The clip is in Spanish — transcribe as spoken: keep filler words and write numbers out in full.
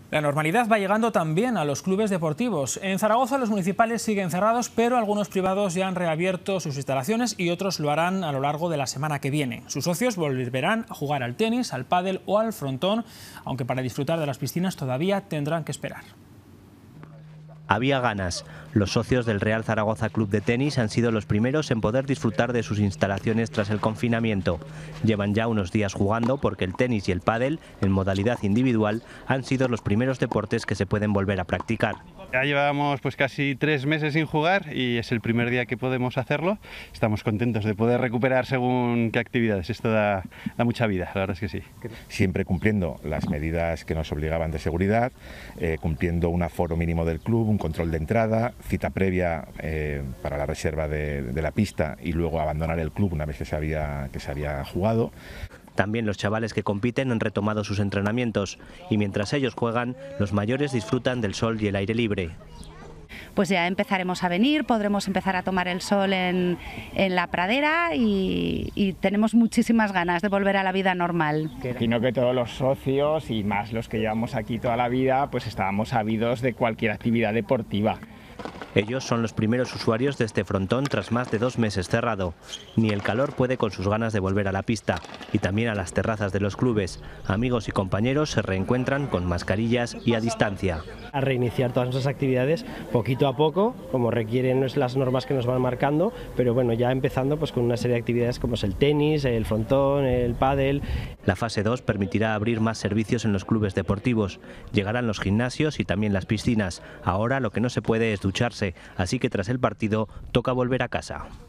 La normalidad va llegando también a los clubes deportivos. En Zaragoza los municipales siguen cerrados, pero algunos privados ya han reabierto sus instalaciones y otros lo harán a lo largo de la semana que viene. Sus socios volverán a jugar al tenis, al pádel o al frontón, aunque para disfrutar de las piscinas todavía tendrán que esperar. Había ganas. Los socios del Real Zaragoza Club de Tenis han sido los primeros en poder disfrutar de sus instalaciones tras el confinamiento. Llevan ya unos días jugando porque el tenis y el pádel, en modalidad individual, han sido los primeros deportes que se pueden volver a practicar. Ya llevábamos pues casi tres meses sin jugar y es el primer día que podemos hacerlo. Estamos contentos de poder recuperar según qué actividades. Esto da, da mucha vida, la verdad es que sí. Siempre cumpliendo las medidas que nos obligaban de seguridad, eh, cumpliendo un aforo mínimo del club, un control de entrada, cita previa eh, para la reserva de, de la pista y luego abandonar el club una vez que se había, que se había jugado. También los chavales que compiten han retomado sus entrenamientos y mientras ellos juegan, los mayores disfrutan del sol y el aire libre. Pues ya empezaremos a venir, podremos empezar a tomar el sol en, en la pradera y, y tenemos muchísimas ganas de volver a la vida normal. Sino que todos los socios y más los que llevamos aquí toda la vida, pues estábamos ávidos de cualquier actividad deportiva. Ellos son los primeros usuarios de este frontón tras más de dos meses cerrado. Ni el calor puede con sus ganas de volver a la pista y también a las terrazas de los clubes. Amigos y compañeros se reencuentran con mascarillas y a distancia. A reiniciar todas nuestras actividades poquito a poco, como requieren las normas que nos van marcando, pero bueno, ya empezando pues con una serie de actividades como es el tenis, el frontón, el pádel. La fase dos permitirá abrir más servicios en los clubes deportivos. Llegarán los gimnasios y también las piscinas. Ahora lo que no se puede es ducharse, así que tras el partido toca volver a casa.